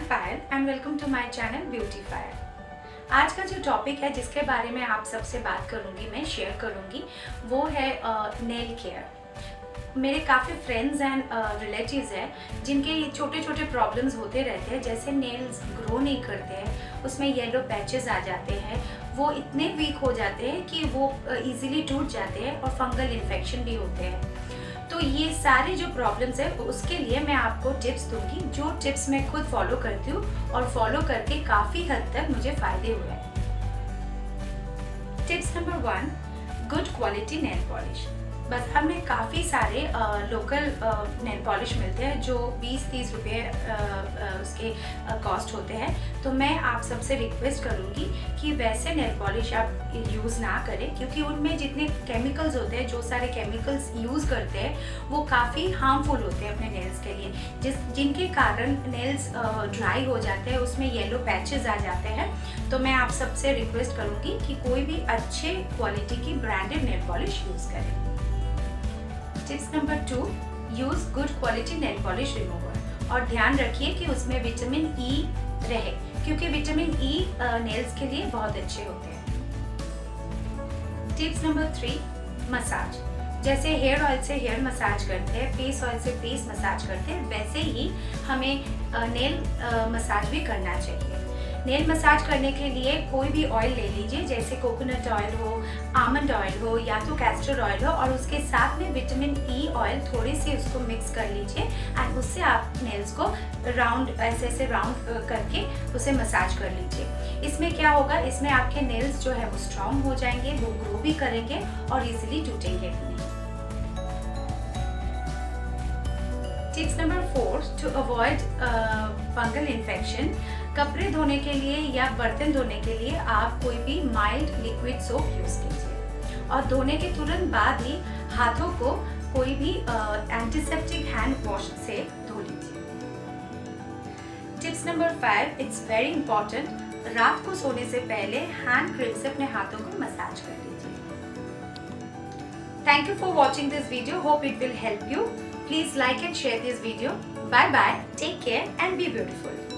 Payal and welcome to my channel beauty fire. आज का जो टॉपिक है जिसके बारे में आप सबसे बात करूंगी, मैं शेयर करूंगी, वो है नेल केयर। मेरे काफ़ी फ्रेंड्स एंड रिलेटिव्स हैं जिनके छोटे छोटे प्रॉब्लम्स होते रहते हैं, जैसे नेल्स ग्रो नहीं करते हैं, उसमें येलो पैचेस आ जाते हैं, वो इतने वीक हो जाते हैं कि वो इजीली टूट जाते हैं और फंगल इन्फेक्शन भी होते हैं। तो ये सारे जो प्रॉब्लम्स है उसके लिए मैं आपको टिप्स दूंगी, जो टिप्स मैं खुद फॉलो करती हूँ और फॉलो करके काफ़ी हद तक मुझे फ़ायदे हुए हैं। Tips number 1, good quality nail polish. बस हमें काफ़ी सारे लोकल नेल पॉलिश मिलते हैं जो 20-30 रुपये उसके कॉस्ट होते हैं। तो मैं आप सबसे रिक्वेस्ट करूँगी कि वैसे नेल पॉलिश आप यूज़ ना करें, क्योंकि उनमें जितने केमिकल्स होते हैं, जो सारे केमिकल्स यूज़ करते हैं वो काफ़ी हार्मफुल होते हैं अपने नेल्स के लिए, जिनके कारण नेल्स ड्राई हो जाते हैं, उसमें येलो पैचेस आ जाते हैं। तो मैं आप सबसे रिक्वेस्ट करूँगी कि कोई भी अच्छे क्वालिटी की ब्रांडेड नेल पॉलिश यूज़ करें। Tips number 2, use good quality nail polish remover, और ध्यान रखिए कि उसमें विटामिन ई रहे, क्योंकि विटामिन ई नेल्स के लिए बहुत अच्छे होते हैं। Tips number 3, massage. जैसे हेयर ऑयल से हेयर मसाज करते हैं, फेस ऑयल से फेस मसाज करते हैं, वैसे ही हमें नेल मसाज भी करना चाहिए। नेल मसाज करने के लिए कोई भी ऑयल ले लीजिए, जैसे कोकोनट ऑयल हो, आमंड ऑयल हो या तो कैस्टर ऑयल हो, और उसके साथ में विटामिन ई ऑयल थोड़े से उसको मिक्स कर लीजिए एंड उससे आप नेल्स को राउंड ऐसे राउंड करके उसे मसाज कर लीजिए। इसमें क्या होगा, इसमें आपके नेल्स जो है वो स्ट्रॉन्ग हो जाएंगे, वो ग्रो भी करेंगे और इजीली टूटेंगे भी नहीं। Tips number 4, to avoid fungal infection. कपड़े धोने के लिए या बर्तन धोने के लिए आप कोई भी माइल्ड लिक्विड सोप यूज कीजिए, और धोने के तुरंत बाद ही हाथों को कोई भी एंटीसेप्टिक हैंड वॉश से धो लीजिए। Tips number 5, it's very important, रात को सोने से पहले हैंड क्रीम से अपने हाथों को मसाज कर लीजिए। Thank you for watching this video, hope it will help you. Please like and share this video. Bye bye, take care and be beautiful.